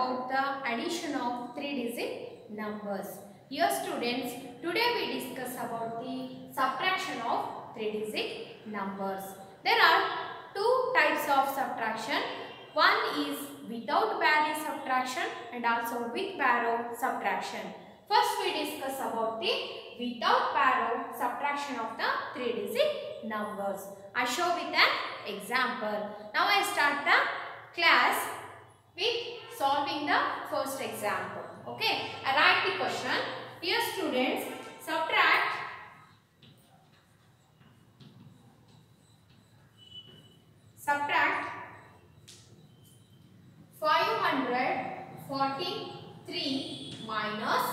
about the addition of three-digit numbers. Here students, today we discuss about the subtraction of three-digit numbers. There are two types of subtraction. One is without barrow subtraction and also with barrow subtraction. First we discuss about the without barrow subtraction of the three-digit numbers. I show with an example. Now I start the class with solving the first example. Okay, I write the question. Dear students, subtract 543 minus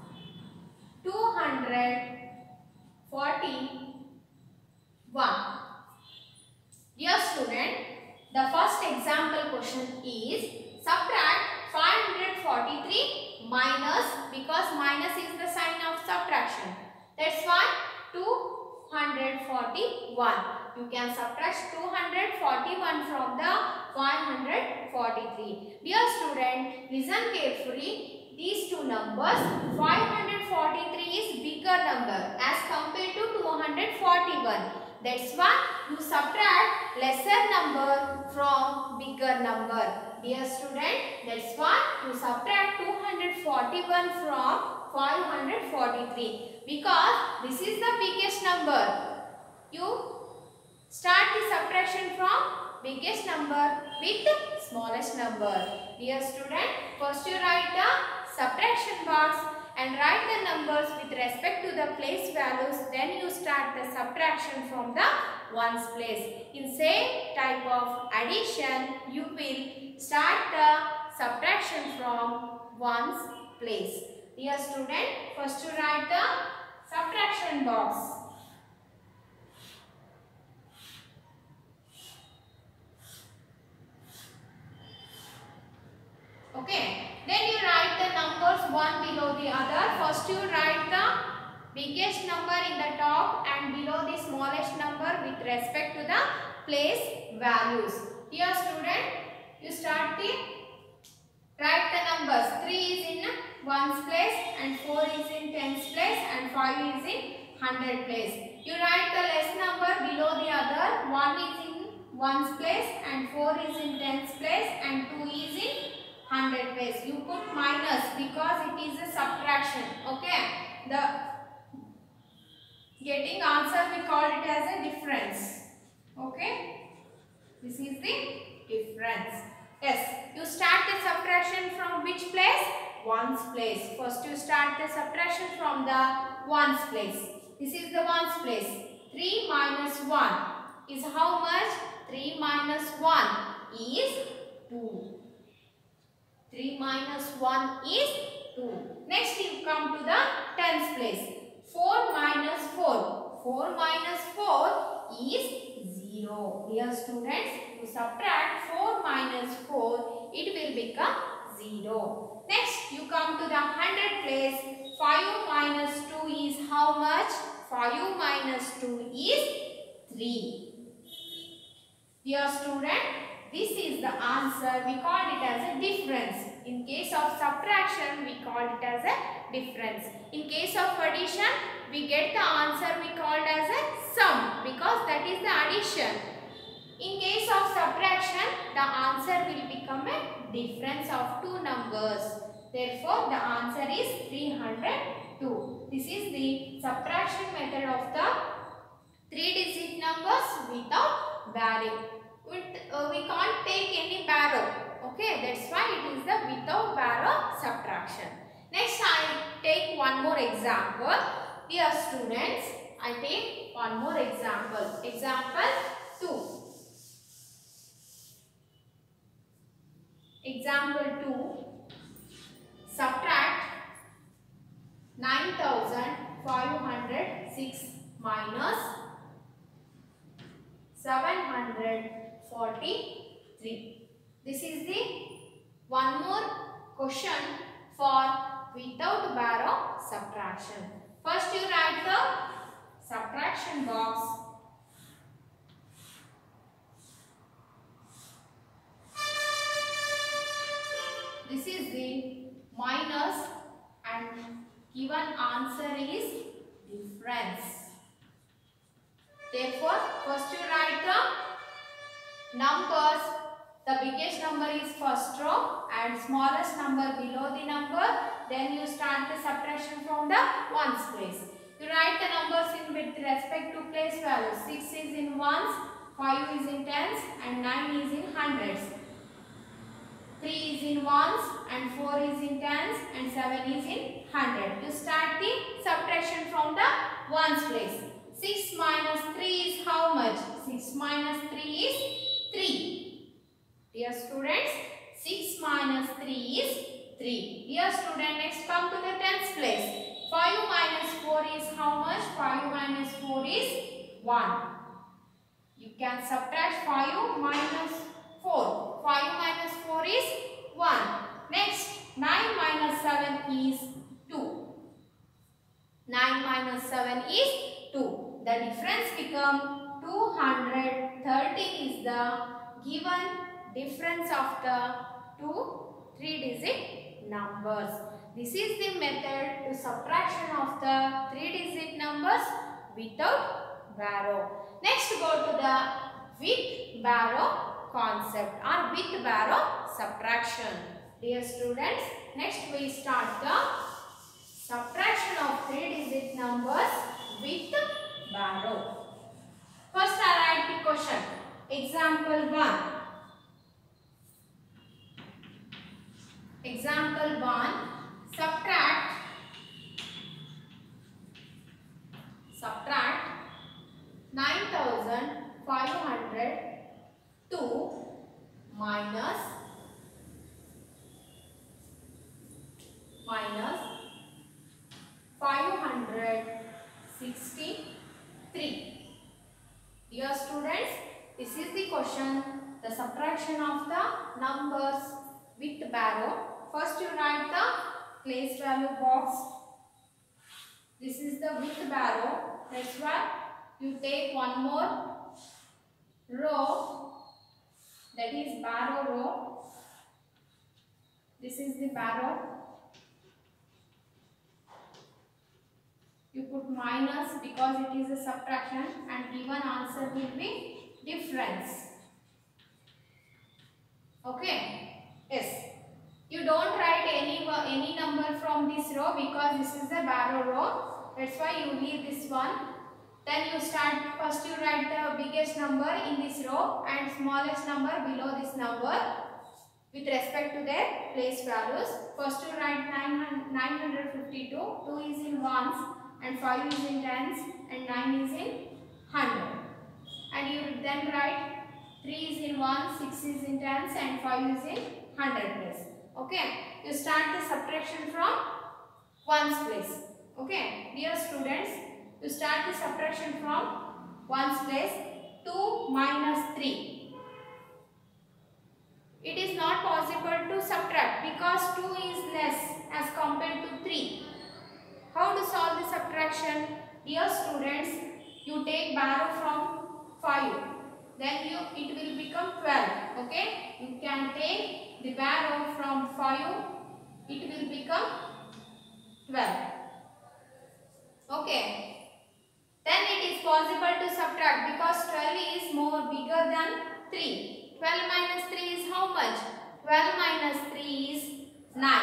241. Dear student, the first example question is subtract 543 minus, because minus is the sign of subtraction. That's why 241. You can subtract 241 from the 543. Dear student, listen carefully. These two numbers, 543 is bigger number as compared to 241. That's why you subtract lesser number from bigger number. Dear student, that's why you subtract 241 from 543, because this is the biggest number. You start the subtraction from biggest number with smallest number. Dear student, first you write the subtraction box and write the numbers with respect to the place values. Then you start the subtraction from the ones place. In same type of addition, you will start the subtraction from ones place. Dear student, first you write the subtraction box. Okay, then you write the numbers one below the other. First you write the biggest number in the top and below the smallest number with respect to the place values. Here student, you start the write the numbers. 3 is in ones place and 4 is in tens place and 5 is in hundred place. You write the less number below the other. 1 is in ones place and 4 is in tens place and 2 is in hundred place. You put minus because it is a subtraction. Okay, the getting answer we call it as a difference. Okay, this is the difference. Yes, you start the subtraction from which place? Ones place. First you start the subtraction from the ones place. This is the ones place. 3 minus 1 is how much? 3 minus 1 is 2. 3 minus 1 is 2. Next you come to the tens place. 4 minus 4. 4 minus 4 is 0. Dear students, to subtract 4 minus 4, it will become 0. Next you come to the hundred place. 5 minus 2 is how much? 5 minus 2 is 3. Dear student, this is the answer. We call it as a difference. In case of subtraction, we call it as a difference. In case of addition, we get the answer we called as a sum, because that is the addition. In case of subtraction, the answer will become a difference of two numbers. Therefore, the answer is 302. This is the subtraction method of the three-digit numbers without barrow. We can't take any barrow. Okay, that's why it is the without barrow subtraction. Next, I take one more example. Dear students, I take one more example. Example 2. Example 2. Subtract 9506 minus 743. This is the one more question for without barrow subtraction. First you write the subtraction box. This is difference. Therefore, first you write the numbers. The biggest number is first row and smallest number below the number. Then you start the subtraction from the ones place. You write the numbers in with respect to place values. 6 is in ones, 5 is in tens and 9 is in hundreds. 3 is in ones and 4 is in tens and 7 is in hundred. You start the subtraction from the ones place. 6 minus 3 is how much? 6 minus 3 is 3. Dear students, 6 minus 3 is 3. Dear student, next come to the tens place. 5 minus 4 is how much? 5 minus 4 is 1. You can subtract 5 minus 4. 5 minus 4 is 1. Next, 9 minus 7 is 2. 9 minus 7 is 2. The difference become 213 is the given difference of the two 3-digit numbers. This is the method to subtraction of the 3-digit numbers without barrow. Next, go to the with barrow concept or with barrow subtraction. Dear students, next we start the subtraction of 3-digit numbers with barrow. First I write the question. Example 1. Example 1. Subtract 9,502 minus 563. Dear students, this is the question, the subtraction of the numbers with barrow. First you write the place value box. This is the with barrow. That's why you take one more row, that is barrow row. This is the barrow. You put minus because it is a subtraction and given answer will be difference. Okay? Yes. You don't write any number from this row because this is a barrow row. That's why you leave this one. Then you start, first you write the biggest number in this row and smallest number below this number with respect to their place values. First you write 952, 2 is in ones and 5 is in tens and 9 is in hundred. And you then write 3 is in ones, 6 is in tens and 5 is in hundred place. Okay, you start the subtraction from ones place. Okay, dear students, you start the subtraction from ones place. 2 minus 3. It is not possible to subtract because 2 is less as compared to 3. How to solve the subtraction? Dear students, you take barrow from 5. Then it will become 12. Okay, you can take the barrow from 5, it will become 12. Okay. Then it is possible to subtract because 12 is more bigger than 3. 12 minus 3 is how much? 12 minus 3 is 9.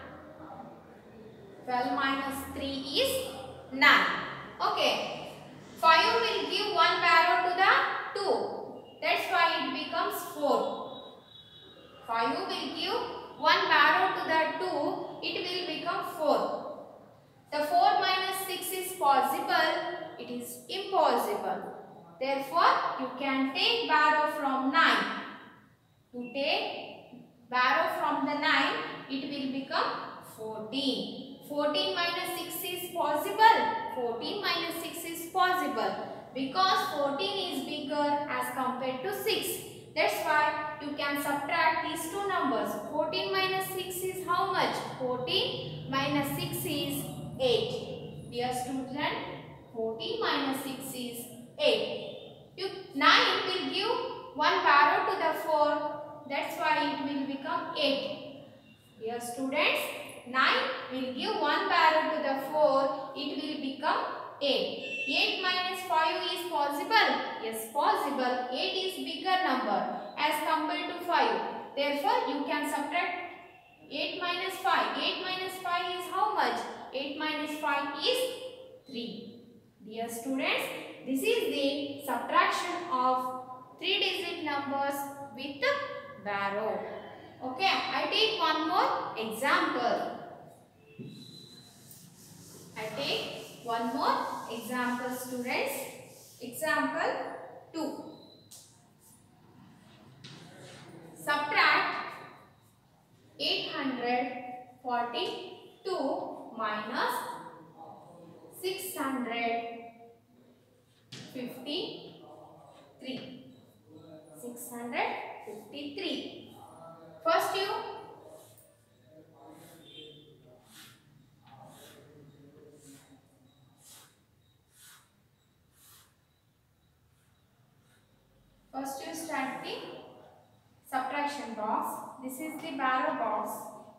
12 minus 3 is 9. Okay. 5 will give one barrow to the 2. That's why it becomes 4. 5 will give one barrow to the 2, it will become 4. The 4 minus 6 is possible, it is impossible. Therefore, you can take barrow from 9. To take barrow from the 9, it will become 14. 14 minus 6 is possible. 14 minus 6 is possible because 14 is bigger as compared to 6. That's why you can subtract these two numbers. 14 minus 6 is how much? 14 minus 6 is 8. Dear student, 14 minus 6 is 8. 9 will give one barrow to the 4. That's why it will become 8. Dear students, 9 will give one barrow to the 4. It will become 8. 8 minus 5 is possible? Yes, possible. 8 is bigger number as compared to 5. Therefore, you can subtract 8 minus 5. 8 minus 5 is how much? 8 minus 5 is 3. Dear students, this is the subtraction of 3-digit numbers with barrow. Okay, I take one more example. Students. Example 2. Subtract 842 minus 653. 653. First you start the subtraction box. This is the barrow box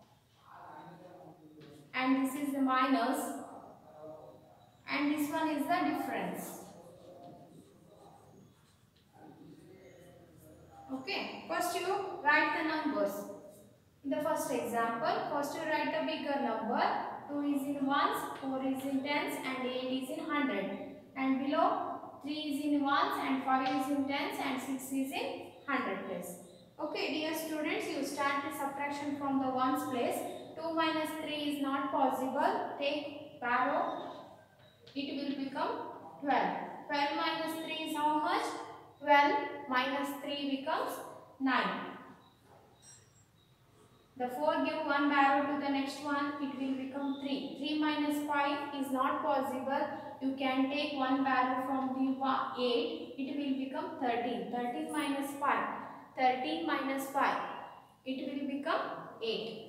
and this is the minus and this one is the difference. Okay, first you write the numbers. In the first example, first you write the bigger number. 2 is in ones, 4 is in tens and 8 is in 100. And below 3 is in ones and 5 is in tens and 6 is in 100 place. Okay, dear students, you start the subtraction from the ones place. 2 minus 3 is not possible. Take barrow. It will become 12. 12 minus 3 is how much? 12 minus 3 becomes 9. The 4 give one barrow to the next one. It will become 3. 3 minus 5 is not possible. You can take one barrow from the 8. It will become 13. 13 minus 5. 13 minus 5. It will become 8.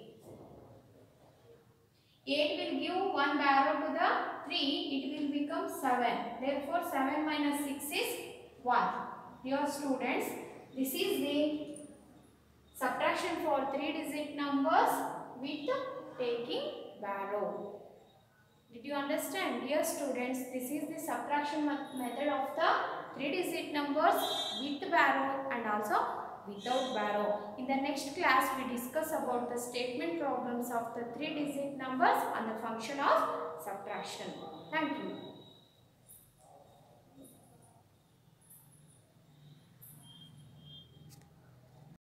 8 will give one barrow to the 3. It will become 7. Therefore, 7 minus 6 is 1. Dear students, this is the subtraction for 3-digit numbers with taking barrow. Did you understand? Dear students, this is the subtraction method of the 3-digit numbers with barrow and also without barrow. In the next class, we discuss about the statement problems of the 3-digit numbers and the function of subtraction. Thank you.